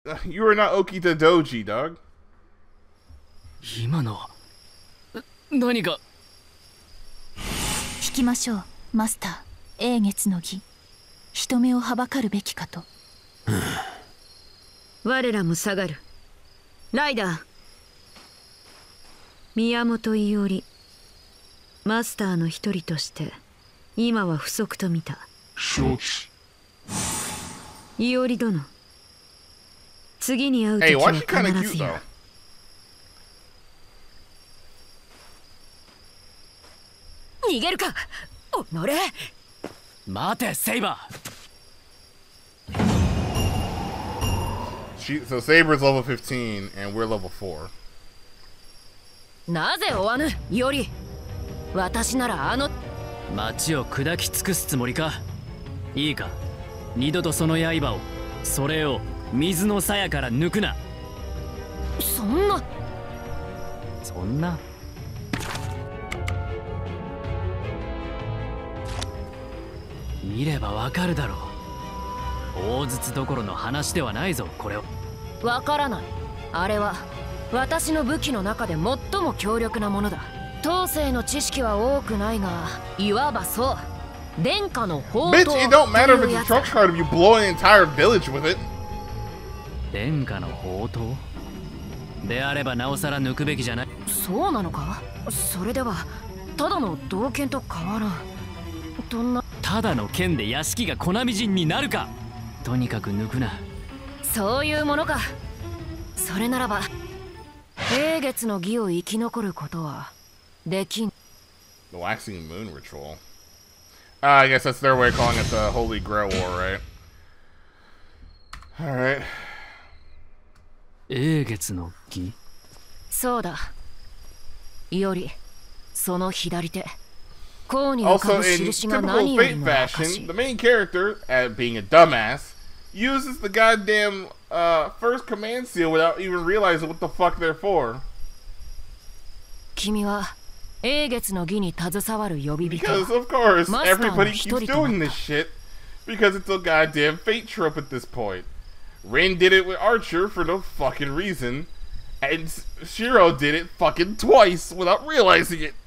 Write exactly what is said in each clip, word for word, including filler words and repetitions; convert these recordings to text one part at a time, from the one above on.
You are not Okita Doji, dog. 今のは何か。 引きましょうマスター。英月の儀、人目をはばかるべきかと。 我らも下がる。ライダー、宮本伊織、マスターの一人として今は不足と見た。 承知。 伊織殿、次に会う時 Hey, は why she kind of 必 cute ずや。 though? 逃げるか、おのれ。 待てセイバー。 She, so Saber's level fifteen and we're level four. なぜ追わぬ伊織。私ならあの町を砕き尽くすつもりか。いいか、二度とその刃を、それを水の鞘から抜くな。 そんなそんな見ればわかるだろう。大筒どころの話ではないぞこれは。 わからない。あれは私の武器の中で最も強力なものだ。当世の知識は多くないが、いわばそう、殿下の宝刀 Bitch, it don't matter if it's a trump card if you blow an entire village with it. 殿下の宝刀であればなおさら抜くべきじゃない。 そうなのか。それではただの刀剣と変わらん。どんなただの剣で屋敷が粉みじんになるか。とにかく抜くな。 そういうものか。それならば英月の儀を生き残ることはできん。 The Waxing Moon Ritual. Uh, I guess that's their way of calling it the Holy Grail War, right? Alright. 英月の儀。 そうだ。伊織、その左手。甲に浮か Also, ぶ in 印が typical 何より Fate も fashion, 証 the main character, uh, being a dumbass, uses the goddamn uh, first command seal without even realizing what the fuck they're for. 君は英月の儀に携わる呼び人。 Because, of course, Master everybody の一 keeps 人となった。 doing this shit because it's a goddamn fate trope at this point. Rin did it with Archer for no fucking reason, and Shiro did it fucking twice without realizing it.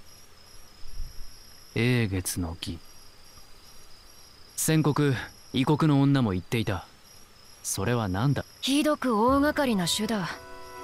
英月の儀。宣国異国の女も言っていた。それは何だ。 ひどく大掛かりな手だ。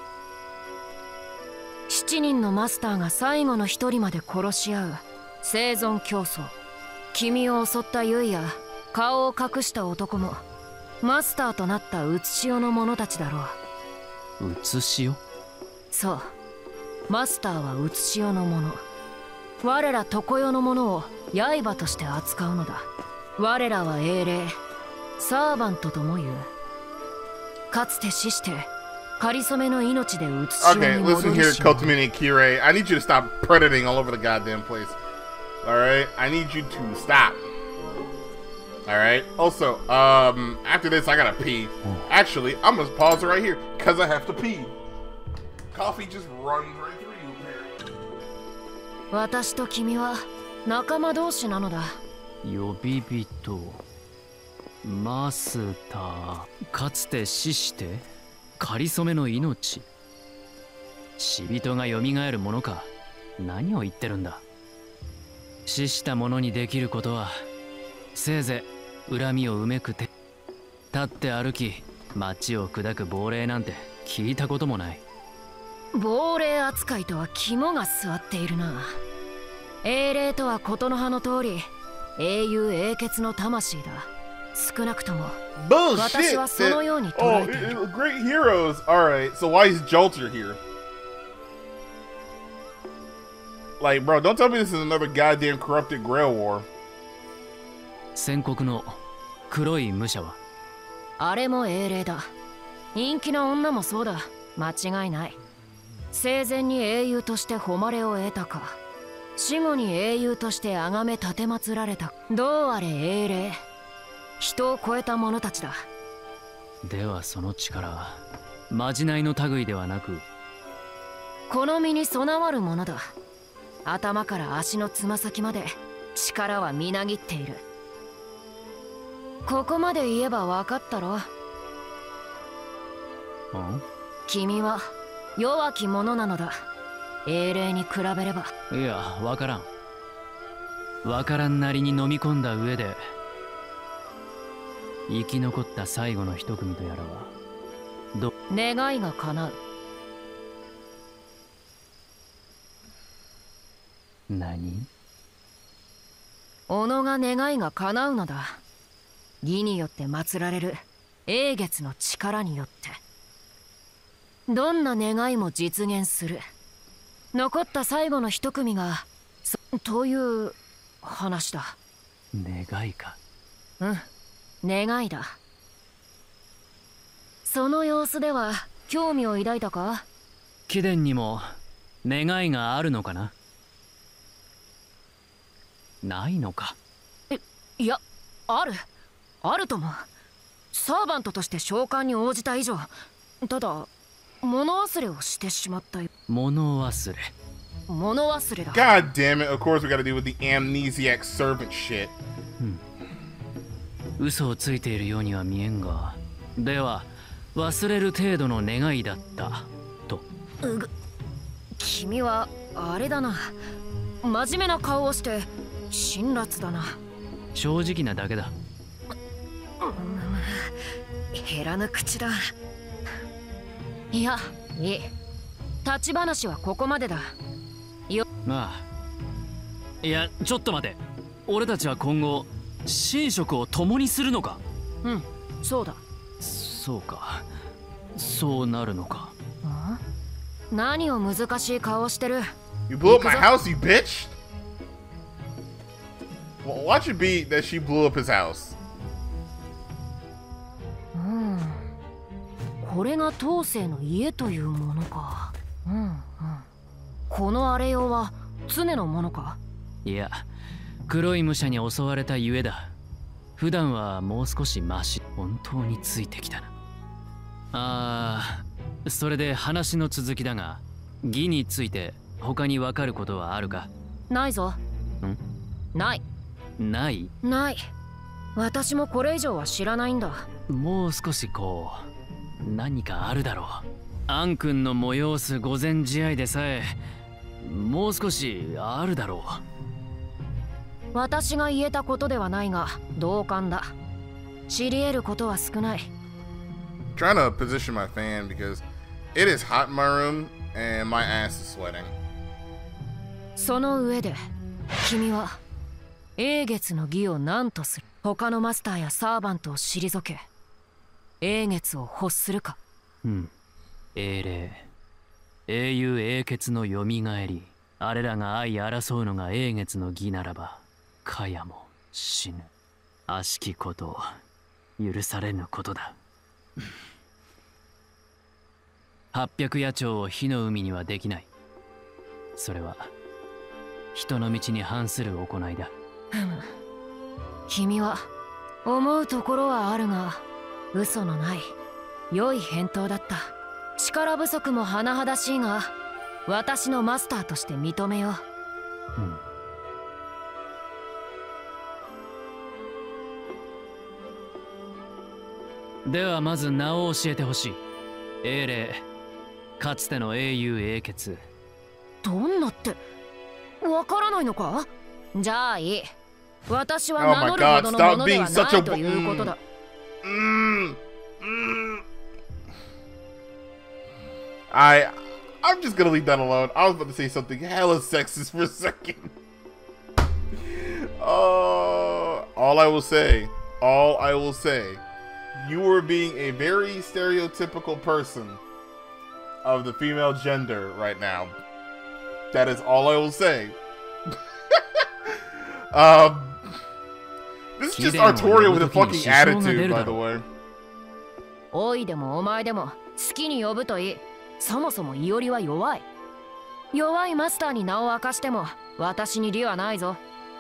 七人のマスターが最後の一人まで殺し合う生存競争。君を襲ったユイや顔を隠した男もマスターとなったうつしおの者たちだろう。 うつしお。 そう、マスターはうつしおの者。我ら常世の者を刃として扱うのだ。我らは英霊、サーバントとも言う。かつて死してかりそめの命でうつしおに Okay, 戻 listen り here, し者。 Kotomini Kirei. I need you to stop predating all over the goddamn place. Alright? I need you to stop. Alright? Also, um, after this, I gotta pee. Actually, I'm gonna pause it right here, because I have to pee. Coffee just runs right through you, apparently. 私と君は仲間同士なのだ。 呼び人マスター。かつて死してかりそめの命。死人が蘇るものか。何を言ってるんだ。死した者にできることはせいぜい恨みを埋めくて立って歩き町を砕く亡霊なんて聞いたこともない。 亡霊扱いとは肝が据わっているな。英霊とはことの葉の通り英雄英傑の魂だ。少なくとも Bullshit! 私はそのように that- 捉 oh, えている。 it- it- great heroes! Alright, so why is Jolter here? Like, bro, don't tell me this is another goddamn corrupted Grail War. 宣国の黒い武者は。 あれも英霊だ。人気な女もそうだ。間違いない。生前に英雄として誉れを得たか、死後に英雄として崇め奉られた。どうあれ英霊、人を超えた者たちだ。 ではその力はまじないの類ではなく好みに備わるものだ。頭から足のつま先まで力はみなぎっている。ここまで言えば分かったろ。 君は弱き者なのだ。英霊に比べれば。 いや、わからん。わからんなりに飲み込んだ上で生き残った最後の一組とやらはど願いが叶う。 何？ 己が願いが叶うのだ。義によって祀られる英月の力によってどんな願いも実現する。残った最後の一組がそという話だ。 願いか。 うん、願いだ。その様子では興味を抱いたか？ 貴殿にも願いがあるのかな？ないのか？ え、いや、ある。あるとも。サーバントとして召喚に応じた以上、ただ物忘れをしてしまったよ。 物忘れ。 物忘れだ。 God damn it, of course we gotta deal with the amnesiac servant shit. 嘘をついているようには見えんが、では忘れる程度の願いだったと。 うぐ、君はあれだな。真面目な顔をして辛辣だな。 正直なだけだ。 減らぬ口だ。いや、いい。立ち話はここまでだ。よ。 ああ。いや、ちょっと待て。俺たちは今後寝食を共にするのか？ うん、そうだ。 そうか。そうなるのか。 ん？何を難しい顔してる。 You blew up my house, you bitch! Well, watch it be that she blew up his house. うん。これが当世の家というものか。うんうん。この荒れようは常のものか？ いや、黒い武者に襲われたゆえだ。普段はもう少しマシ。本当についてきたな。ああ、それで話の続きだが、義について他に分かることはあるか？ ないぞ。 ん？ ない。 ない？ ない。私もこれ以上は知らないんだ。 もう少しこう何かあるだろう。アン君の催す御前試合でさえもう少しあるだろう。私が言えたことではないが同感だ。知り得ることは少ない。 Trying to position my fan because it is hot in my room and my ass is sweating. その上で君は英月の義を何とする？他のマスターやサーバントを退け英月を欲するか？ うん。英霊、英雄英傑のよみがえり。あれらが相争うのが英月の義ならば、かやも死ぬ。悪しきことを許されぬことだ。八百野鳥を火の海にはできない。それは人の道に反する行いだ。 ふむ。君は思うところはあるが嘘のない良い返答だった。力不足も甚だしいが私のマスターとして認めよう。 うん。ではまず名を教えてほしい。英霊、かつての英雄英傑。 どんなってわからないのか？じゃあいい。私は名乗るほどのものではないということだ。 Mm, mm. I, I'm just gonna leave that alone. I was about to say something hella sexist for a second. Uh, all I will say, all I will say, you were being a very stereotypical person of the female gender right now. That is all I will say. um, this is just Artorias with a fucking attitude, by the way. おいでもお前でも好きに呼ぶといい。そもそもイオリは弱い。弱いマスターに名を明かしても私に利はないぞ。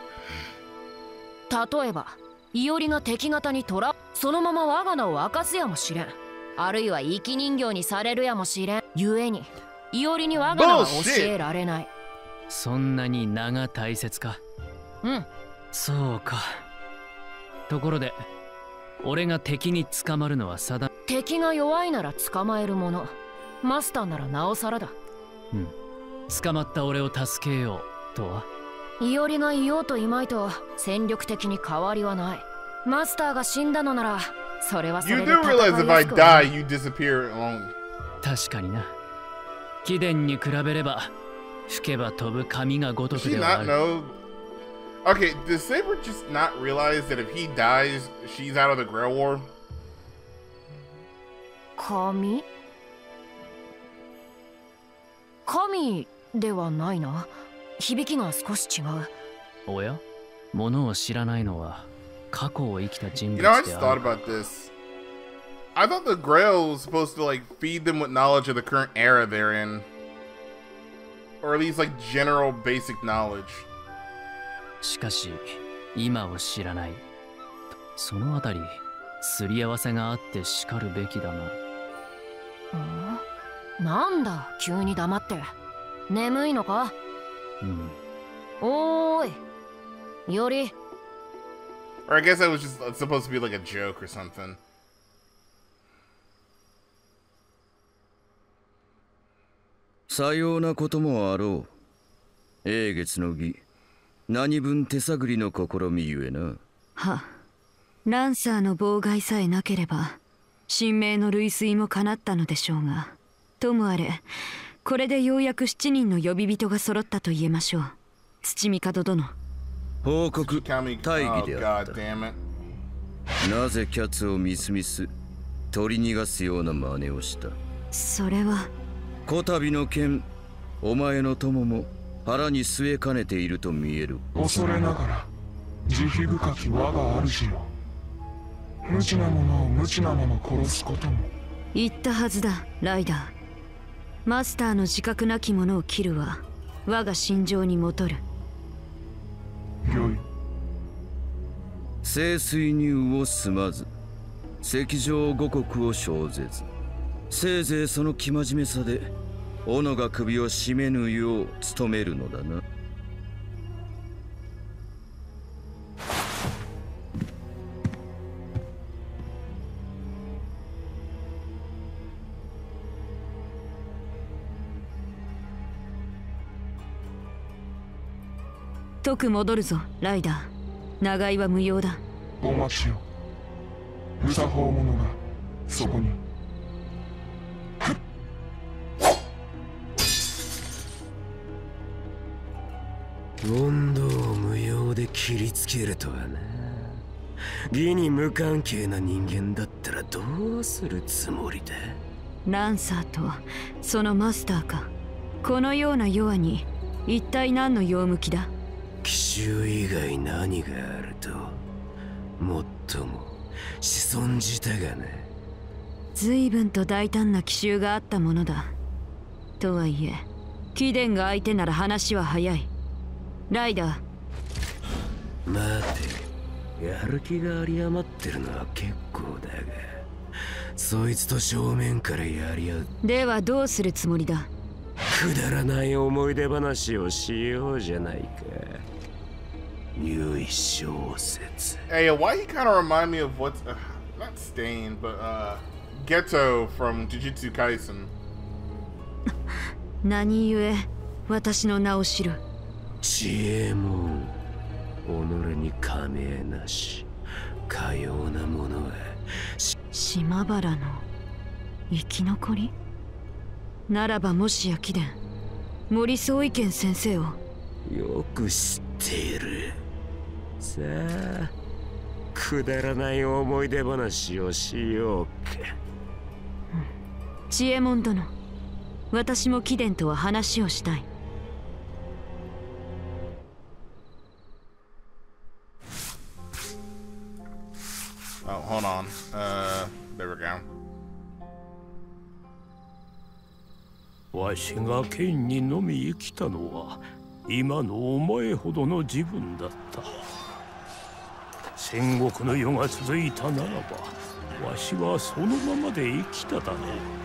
例えばイオリが敵方に捕ら、そのまま我が名を明かすやもしれん。あるいは生き人形にされるやもしれん。故にイオリに我が名は教えられない。 そんなに名が大切か？ うん。 そうか。ところで俺が敵に捕まるのは定。 敵が弱いなら捕まえるもの、マスターならなおさらだ。 うん。捕まった俺を助けようとは？ いおりがいようといまいと戦力的に変わりはない。マスターが死んだのならそれはそれ You で do 戦い realize や if す I くはない。 die, you disappear alone. 確かにな。貴殿に比べれば吹けば飛ぶ紙が如 Does く she ではあ not る。 know? Okay, does Saber just not realize that if he dies, she's out of the Grail War? 神？神ではないな。響きが少し違う。 おや？物を知らないのは過去を生きた人 You 物 know, I で just あ thought る。 about this. I thought the Grail was supposed to, like, feed them with knowledge of the current era they're in. Or at least, like, general basic knowledge. しかし今を知らない。そのあたりすり合わせがあってしかるべきだな。 ん？なんだ急に黙って。眠いのか？ うん。 おーい。より。 Or I guess that was just supposed to be like a joke or something. さようなこともあろう。英月の儀、何分手探りの試みゆえな。 は、ランサーの妨害さえなければ神明の類推も叶ったのでしょうが、ともあれこれでようやく七人の呼び人が揃ったと言えましょう。土御門殿、 報告大義 Oh, であっ God た。 damn it. なぜキャツをみすみす取り逃がすような真似をした？ それはこたびの件、お前の友も腹に据えかねていると見える。 恐れながら慈悲深き我が主よ、無知な者を無知なまま殺すことも。 言ったはずだ、ライダー。マスターの自覚なき者を切るは我が心情にもとる。 よい。 聖水入を済まず、赤上五国を生ぜず、せいぜいその生真面目さで斧が首を絞めぬよう努めるのだな。 徳戻るぞ、ライダー。長居は無用だ。 お待ちよ。無作法者がそこに。 問答を無用で切りつけるとはな。義に無関係な人間だったらどうするつもりだ？ ランサーとそのマスターか。このような弱に一体何の用向きだ？ 奇襲以外何があると？もっとも子孫じたがな。 随分と大胆な奇襲があったものだ。とはいえ貴殿が相手なら話は早い。ライダー。待て、やる気が有り余ってるのは結構だが、そいつと正面からやり合う。 ではどうするつもりだ？ くだらない思い出話をしようじゃないか。良い小説。 Hey, why he kind of remind me of what's uh, not Stain, but uh, Geto from Jujutsu Kaisen. 何故私の名を知る？ 知恵も己に加盟なし、かようなものは島原の生き残りならば、もしや貴殿森宗意見先生をよく知っている。さあ、くだらない思い出話をしようか。 知恵門殿、私も貴殿とは話をしたい。 Oh, hold on. Uh, there we go. わしが剣にのみ生きたのは今のお前ほどの自分だった。戦国の世が続いたならばわしはそのままで生きただろう。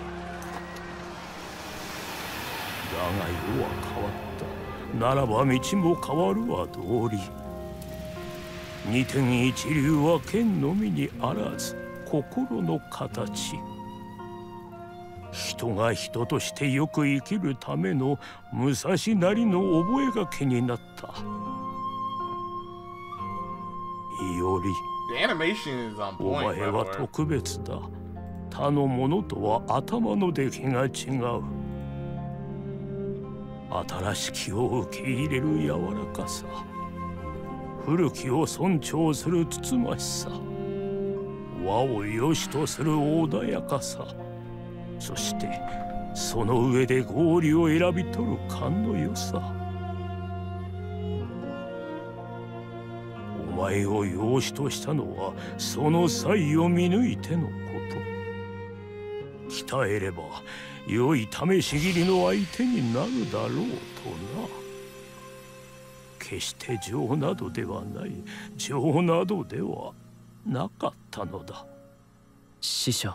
だが世は変わった。ならば道も変わるは道理。二天一流は剣のみにあらず心の形。 人が人としてよく生きるための武蔵なりの覚書になった。いおり、 The animation is on お point, 前 by は the way. 特別だ。他の者とは頭の出来が違う。新しきを受け入れる柔らかさ、古きを尊重するつつましさ、和を良しとする穏やかさ、そしてその上で合理を選び取る勘の良さ。お前を養子としたのはその才を見抜いてのこと。鍛えれば良い試し切りの相手になるだろうとな。決して情などではない、情などではなかったのだ。 師匠。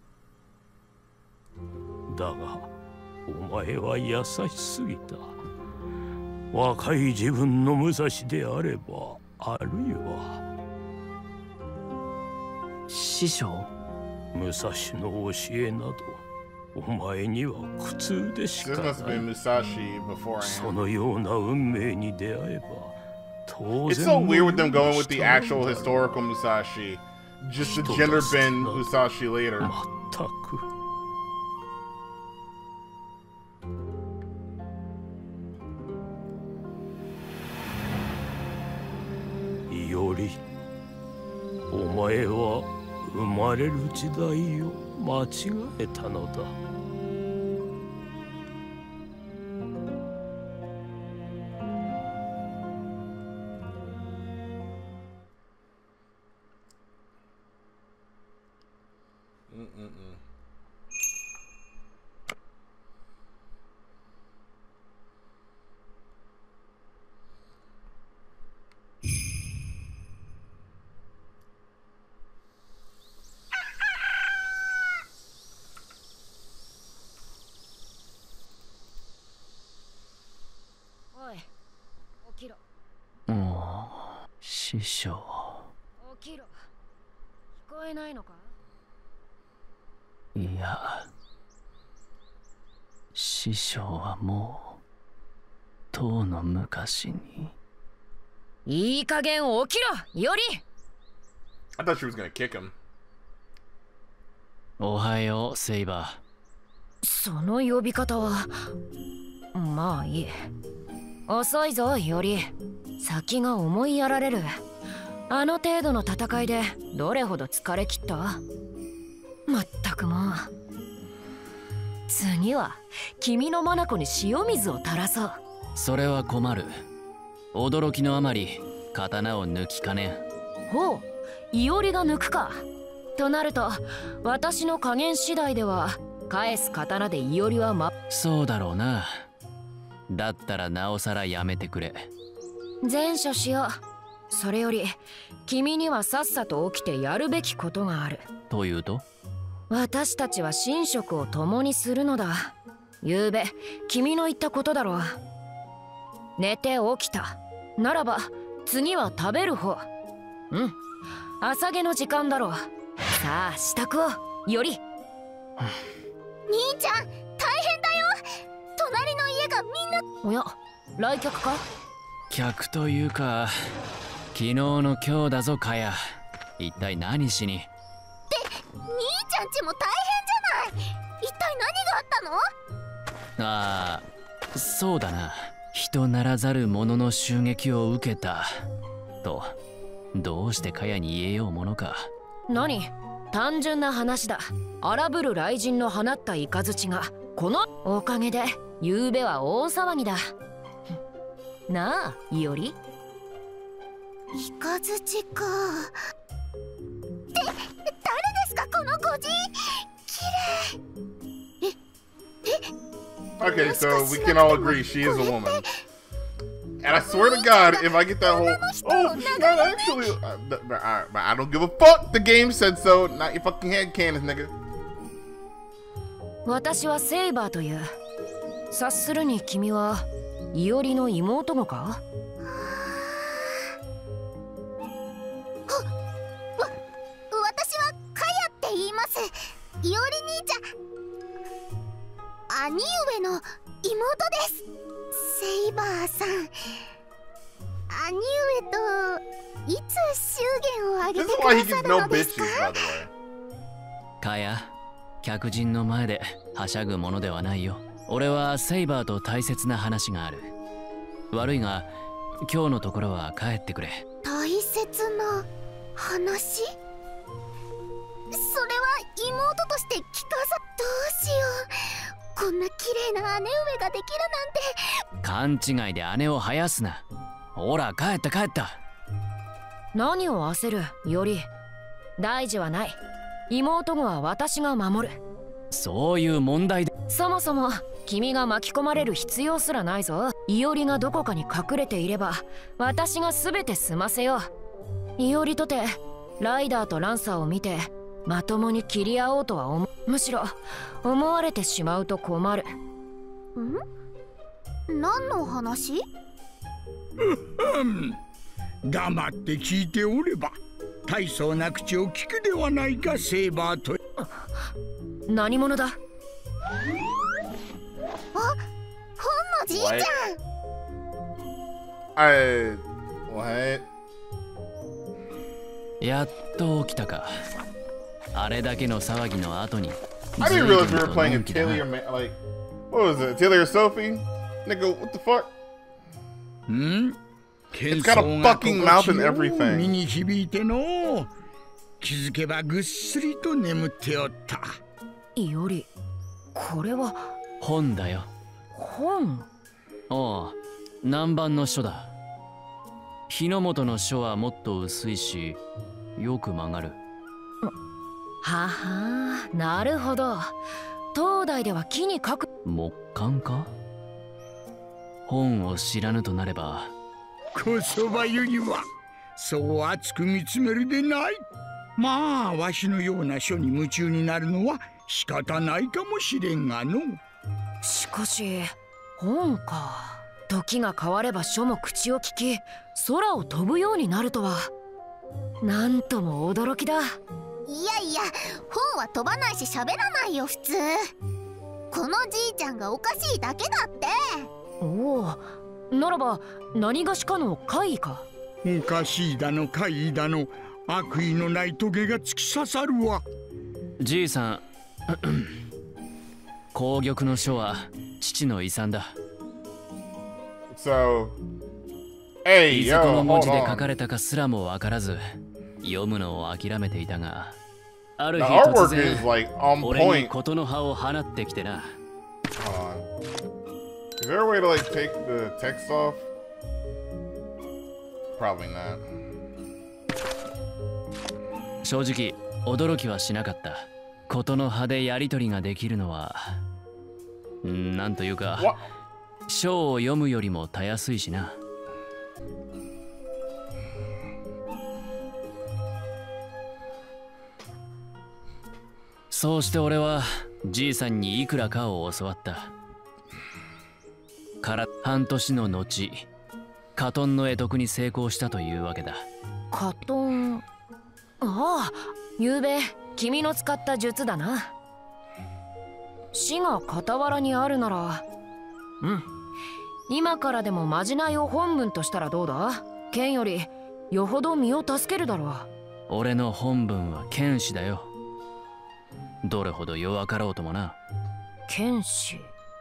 だがお前は優しすぎた。若い自分の武蔵であれば、あるいは師匠。 武蔵の教えなどお前には苦痛でしか This ない。 must have been Musashi beforehand. そのような運命に出会えば当 It's 然 so の weird with them going with the 人 actual なんだろう。 historical Musashi, just to gender bend Musashi later. まったく。いおり、お前は生まれる時代を間違えたのだ。 起きろ。 もう師匠。 起きろ。聞こえないのか？ いや、師匠はもうとうの昔に。 いい加減起きろ、より。 I thought she was gonna kick him. おはよう、セイバー。 その呼び方はまあいい。遅いぞ、より。先が思いやられる。あの程度の戦いでどれほど疲れ切った？まったくもう。次は君の眼に塩水を垂らそう。 それは困る。驚きのあまり刀を抜きかねん。 ほう、いおりが抜くか。となると私の加減次第では返す刀でいおりはま。 そうだろうな。だったらなおさらやめてくれ。 前処しよう。それより君にはさっさと起きてやるべきことがある。 というと？ 私たちは寝食を共にするのだ。ゆうべ君の言ったことだろう。寝て起きたならば次は食べる方。うん、朝げの時間だろう。さあ支度を、より。兄ちゃん大変だよ。隣の家がみんな。 おや、来客か？ 客というか昨日の今日だぞ、カヤ。一体何しに？ って兄ちゃんちも大変じゃない。一体何があったの？ ああ、そうだな。人ならざる者の襲撃を受けたと。どうしてカヤに言えようものか。 何？単純な話だ。荒ぶる雷神の放った雷がこのおかげでゆうべは大騒ぎだ。なあ、いおり。 雷か。って誰ですかこのごじ？綺麗。え、え。 Okay, so we can all agree she is a woman. And I swear to God, if I get that whole, oh, she's not actually. Uh, but, but, uh, but I don't give a fuck. The game said so. Not your fucking head cannon, nigga. 私はセイバーという。察するに君はいおりの妹子か？ わ、私はカヤって言います。いおり兄ちゃん。 兄上の妹です。セイバーさん、兄上といつ祝言を挙げてくださるのですか？ カヤ、客人の前ではしゃぐものではないよ。俺はセイバーと大切な話がある。悪いが今日のところは帰ってくれ。 大切な話？それは妹として聞かさ。どうしよう、こんな綺麗な姉上ができるなんて。勘違いで姉を生やすな。ほら帰った帰った。 何を焦るより、大事はない。妹子は私が守る。 そういう問題で。 そもそも君が巻き込まれる必要すらないぞ。イオリがどこかに隠れていれば私が全て済ませよう。イオリとてライダーとランサーを見てまともに切り合おうとは思むしろ思われてしまうと困る。 ん？何の話？ 黙って聞いておれば大層な口を聞くではないか、セイバーと。 何者だ？あ、 本のじいちゃん。 I what？ やっと起きたか。あれだけの騒ぎの後に。 I didn't realize we were playing a Taylor, like, what was it? Taylor Sophie? Nigga, what the fuck? Hmm? It's got a fucking mouth and everything. 身に響いての気づけばぐっすりと眠っておった。 いおり、これは本だよ。 本？ ああ、南蛮の書だ。日の本の書はもっと薄いしよく曲がる。 はは、なるほど。東大では木に書く木簡か。本を知らぬとなればこそばゆいはそう熱く見つめるでない。まあわしのような書に夢中になるのは仕方ないかもしれんがの。 しかし本か。時が変われば書も口を聞き空を飛ぶようになるとはなんとも驚きだ。 いやいや、本は飛ばないし喋らないよ普通。このじいちゃんがおかしいだけだって。 おお、ならば何がしかの怪異か。 おかしいだの怪異だの悪意のないトゲが突き刺さるわ。 じいさん紅玉の書は父の遺産だ。 So, hey, いず yo, この文字で hold 書 on. かれたかすらも分からず読むのを諦めていたが、ある The 日 artwork 突然 is like on 俺に point. 事の葉を放ってきてな。 Hold on. Is there a way to like take the text off? Probably not. 正直驚きはしなかった。事の葉でやり取りができるのはんなんというか書を読むよりもたやすいしな。そうして俺はじいさんにいくらかを教わった。から半年の後、カトンの会得に成功したというわけだ。 カトン、ああ、ゆうべ君の使った術だな。死が傍らにあるなら、うん、今からでもまじないを本文としたらどうだ。剣よりよほど身を助けるだろう。 俺の本文は剣士だよ。どれほど弱かろうともな。 剣士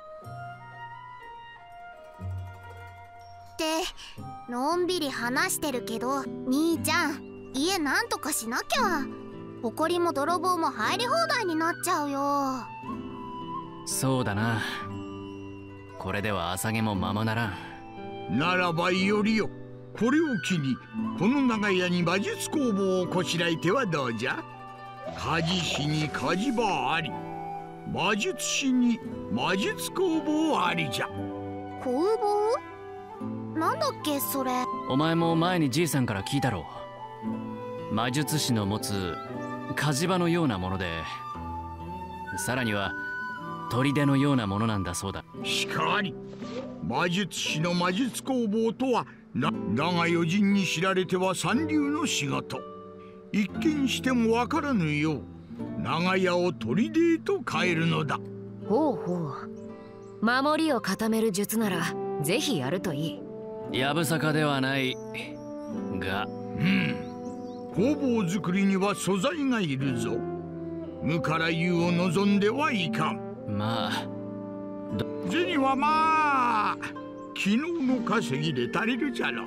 ってのんびり話してるけど、兄ちゃん家なんとかしなきゃ。埃も泥棒も入り放題になっちゃうよ。 そうだな。これでは朝毛もままならん。 ならばいよりよ、これを機にこの長屋に魔術工房をこしらえてはどうじゃ。鍛冶師に鍛冶場あり、魔術師に魔術工房ありじゃ。 工房？なんだっけそれ。 お前も前にじいさんから聞いたろう。魔術師の持つ鍛冶場のようなもので、さらには砦のようなものなんだそうだ。 しかり魔術師の魔術工房とはな、だが余人に知られては三流の仕事。一見してもわからぬよう長屋を砦へと変えるのだ。 ほうほう。 守りを固める術ならぜひやるといい。 やぶさかではないが、 うん、工房作りには素材がいるぞ。無から有を望んではいかん。 まあ銭はまあ昨日の稼ぎで足りるじゃろ。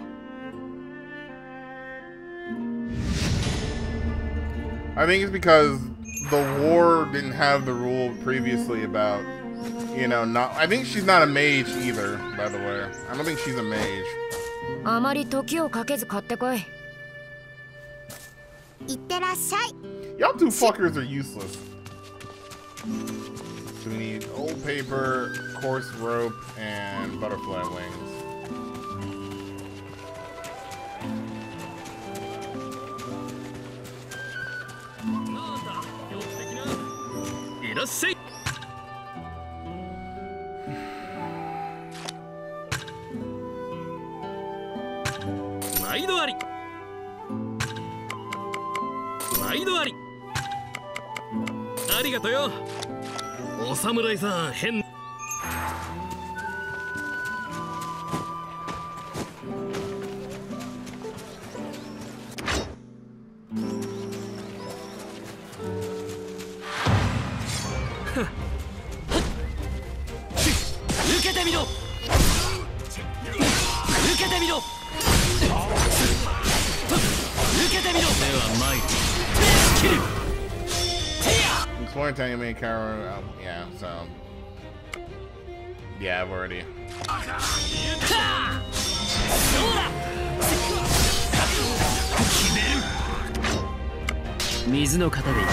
I think it's because the war didn't have the rule previously about, you know, not. I think she's not a mage either, by the way. I don't think she's a mage. あまり時をかけず買ってこい。 いってらっしゃい。 Y'all two fuckers are useless. So we need old paper, coarse rope, and butterfly wings. いらっしゃい。毎度あり。毎度あり。ありがとうよ。お侍さん変。受けてみろ。受けてみろ。受けてみろ。では参る。スキル。 Exploring time, main counter. Um, yeah, so yeah, I've already. 水の型でいく。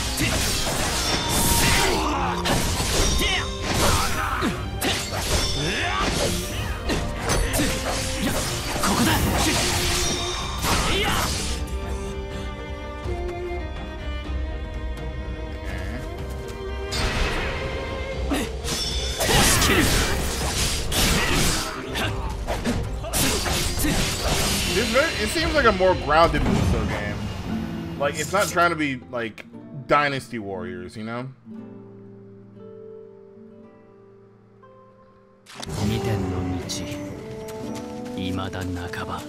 ここだ。 It seems like a more grounded Musou game. Like, it's not trying to be, like, Dynasty Warriors, you know? 二天の道、未だ半ば。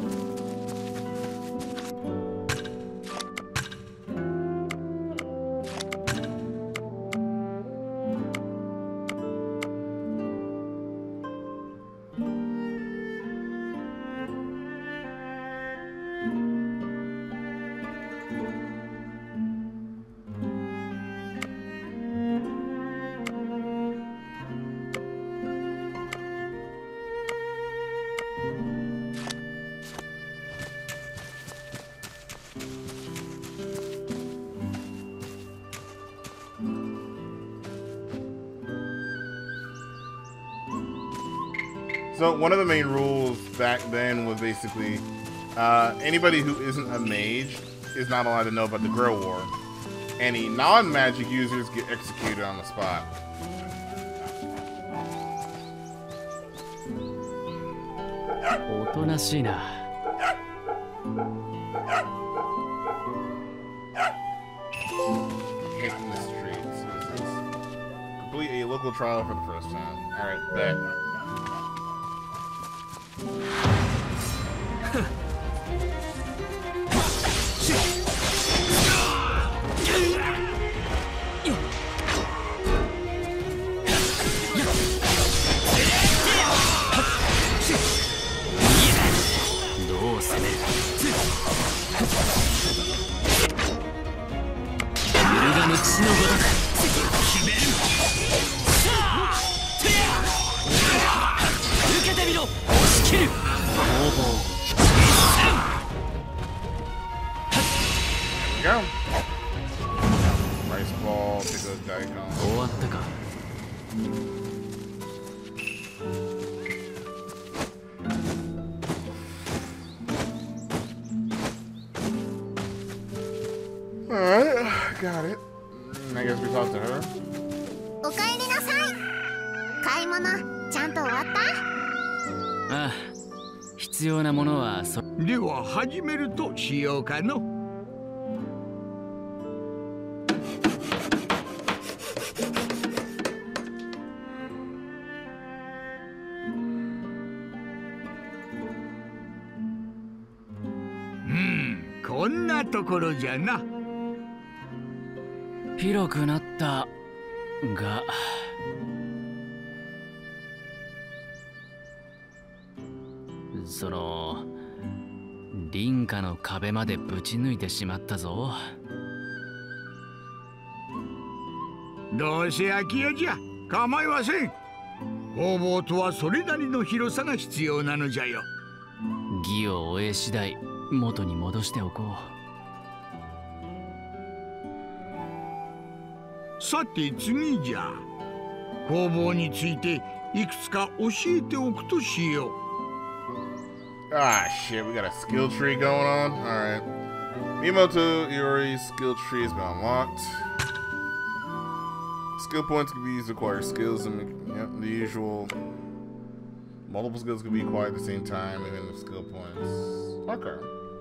So one of the main rules back then was basically uh, anybody who isn't a mage is not allowed to know about the Grill War. Any non-magic users get executed on the spot. Hitting the streets. This is complete a local trial for the first time. Alright, bet. Go. Rice ball, pick a daikon. Alright, got it. I guess we talked to her. おかえりなさい。買い物ちゃんと終わった？ ああ、必要なものはそ。 では始めるとしようかの。 こんなところじゃな。 広くなったが、その林家の壁までぶち抜いてしまったぞ。 どうせ空き家じゃ構いません。工房とはそれなりの広さが必要なのじゃよ。 義を終え次第元に戻しておこう。さて次じゃ。工房についていくつか教えておくとしよう。 Ah, shit, we got a skill tree going on. Alright. Miyamoto Iori's skill tree has been unlocked. Skill points can be used to acquire skills, and yep, the usual. Multiple skills can be acquired at the same time, even with skill points. Okay.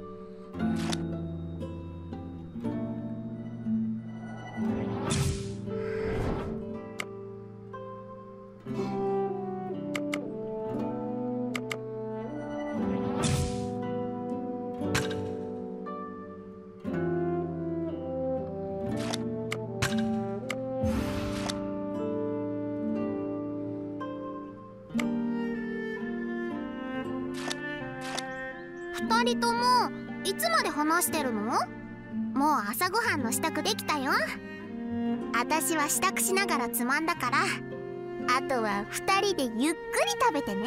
二人ともいつまで話してるの？もう朝ごはんの支度できたよ。私は支度しながらつまんだから、あとは二人でゆっくり食べてね。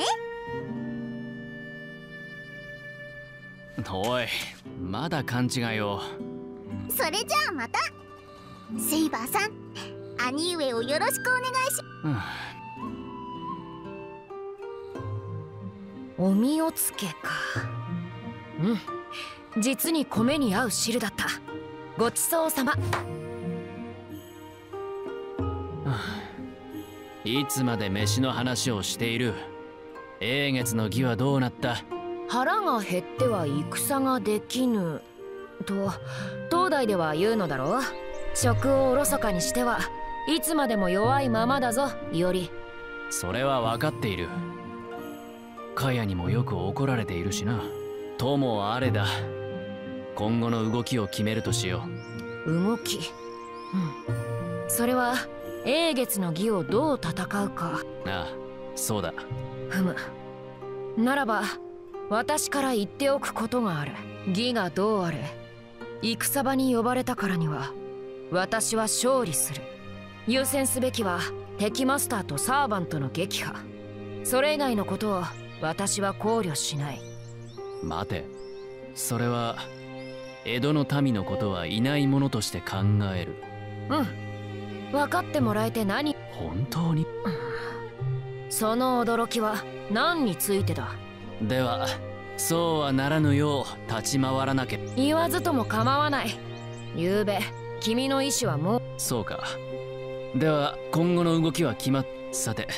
おい、まだ勘違いを。 それじゃあまた。セイバーさん、兄上をよろしくお願いし。 おみおつけか。うん、実に米に合う汁だった。ごちそうさま。 いつまで飯の話をしている。英月の儀はどうなった？ 腹が減っては戦ができぬと東大では言うのだろう。食をおろそかにしてはいつまでも弱いままだぞ、いおり。 それは分かっている。カヤにもよく怒られているしな。ともあれだ。今後の動きを決めるとしよう。動き、うん、それは英月の儀をどう戦うか。 ああ、そうだ。 ふむ。ならば私から言っておくことがある。儀がどうあれ戦場に呼ばれたからには私は勝利する。優先すべきは敵マスターとサーバントの撃破。それ以外のことを私は考慮しない。 待て、それは江戸の民のことはいないものとして考える。 うん、分かってもらえて何？ 本当に？ その驚きは何についてだ？ ではそうはならぬよう立ち回らなきゃ。 言わずとも構わない。ゆうべ君の意志はもう。 そうか。では今後の動きは決まっ。さて。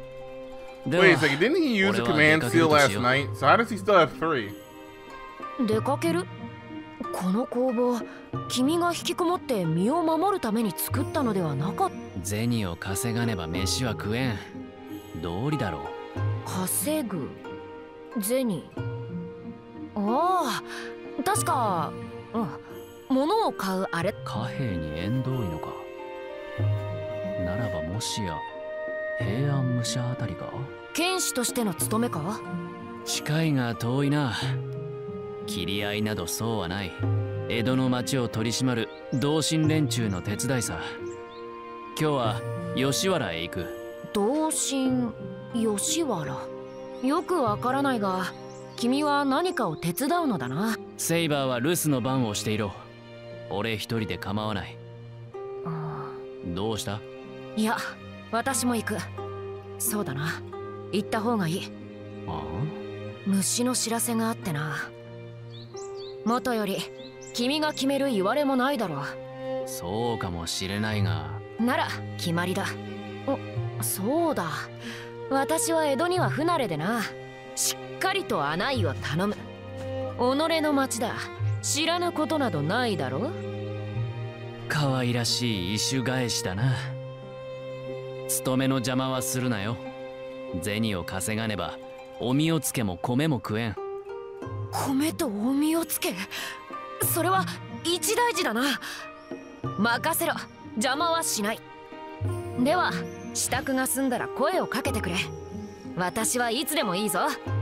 Wait a second, didn't he use a command seal last night? So how does he still have three? 出かける？この工房、君が引きこもって身を守るために作ったのではなかった？ 銭を稼がねば飯は食えん。道理だろう。 稼ぐ？銭？ああ、確か、うん、物を買うあれ。 貨幣に縁遠いのか。ならばもしや平安武者あたりか？ 剣士としての務めか？ 近いが遠いな。切り合いなどそうはない。江戸の町を取り締まる同心連中の手伝いさ。今日は吉原へ行く。 同心吉原？よくわからないが君は何かを手伝うのだな。 セイバーは留守の番をしていろ。俺一人で構わない。どうした？ いや、私も行く。そうだな、行った方がいい。 ああ、 虫の知らせがあってな。元より君が決める言われもないだろう。 そうかもしれないが。 なら決まりだ。お、そうだ、私は江戸には不慣れでな。しっかりと案内を頼む。己の町だ、知らぬことなどないだろう。 可愛らしい異種返しだな。勤めの邪魔はするなよ。銭を稼がねばおみをつけも米も食えん。 米とおみをつけ、 それは一大事だな。任せろ、邪魔はしない。では支度が済んだら声をかけてくれ。私はいつでもいいぞ。